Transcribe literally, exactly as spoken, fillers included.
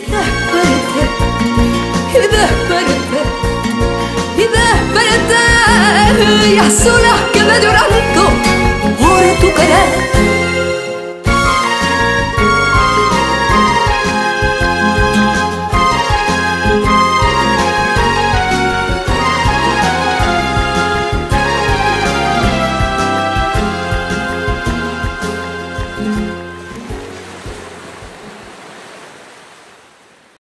desperté, y desperté, y desperté, y a solas quedé llorando por tu querer.